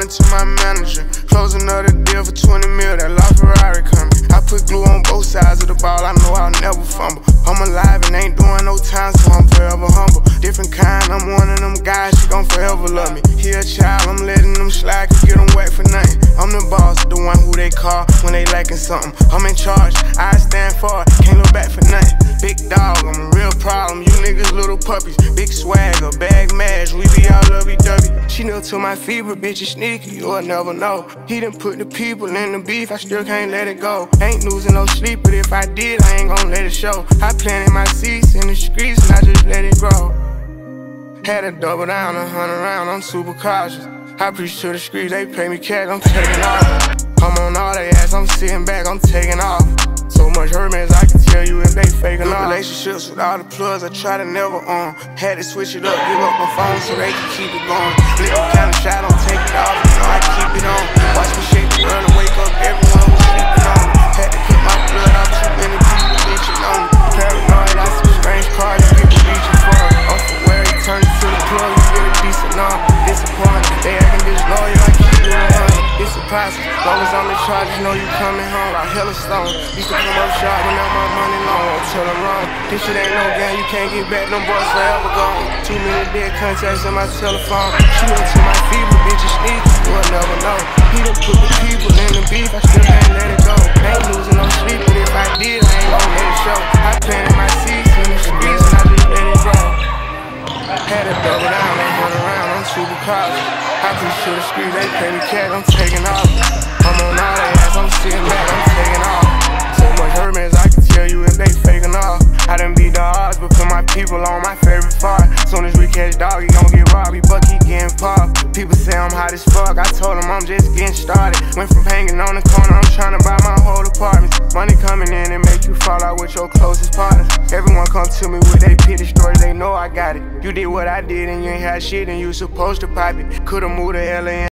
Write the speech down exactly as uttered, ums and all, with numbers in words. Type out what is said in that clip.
to my manager. Close another deal for twenty mil, that law Ferrari coming. I put glue on both sides of the ball, I know I'll never fumble. I'm alive and ain't doing no time, so I'm forever humble. Different kind, I'm one of them guys, she gon' forever love me. He a child, I'm letting them slide, can get them wet for nothing. I'm the boss, the one who they call when they lacking something. I'm in charge, I stand for it, can't look back for nothing. Big dog, I'm a real problem, you niggas little puppies. Big swagger, bag mash, we be all lovey-dovey. She know to my feet, but bitch is sneaky, you'll never know. He done put the people in the beef, I still can't let it go. Ain't losing no sleep, but if I did, I ain't gon' let it show. I planted my seeds in the streets and I just let it grow. Had to double down, a hundred round, I'm super cautious. I preach to the streets, they pay me cash, I'm taking off. I'm on all they ass, I'm sitting back, I'm taking off. So much hurt, man, I can tell you if they faking off. Relationships with all the plugs, I try to never on. Had to switch it up, give up my phone so they can keep it going. Flip a kind of shot, don't take it off, you know I keep it on. Watch me shake the world and wake up everyone who's sleeping on me. Had to cut my blood off, too many people bitching on me. Paranoid, I see strange cars, people reaching for it. I'm from where he turns to the plug, you get a decent number. Disappointed, they acting disloyal, I keep it on. It's a process, long as I'm in charge, you know you coming home. I hella stone, used to come up short when I'm my money long. Until I'm wrong, this shit ain't no game, you can't get back, them boys forever gone. Too many dead contacts in my telephone. She went to my feet, but bitch is sneaky, you'll never know. He done put the people in the beef, I still can't let it go. Ain't losing no sleep, but if I did, I ain't gon' let it show. I planted my seeds in the streets and I just let it grow. Had to double down, I'm running around, I'm super cautious. I preach to the streets, they pay me cash, I'm taking off. I'm on all they ass, I'm sitting back, I'm taking off. So much hurt, man, I can tell you if they faking off. I done beat the odds, but put my people on my favorite part. Soon as we catch dog, he gon' get robbed, he buck, he getting popped. People say I'm hot as fuck, I told them I'm just getting started. Went from hanging on the corner, I'm tryna buy my whole apartment. Money coming in and make you fall out with your closest partners. Everyone come to me with they pity stories, they know I got it. You did what I did and you ain't had shit and you supposed to pop it. Could've moved to L A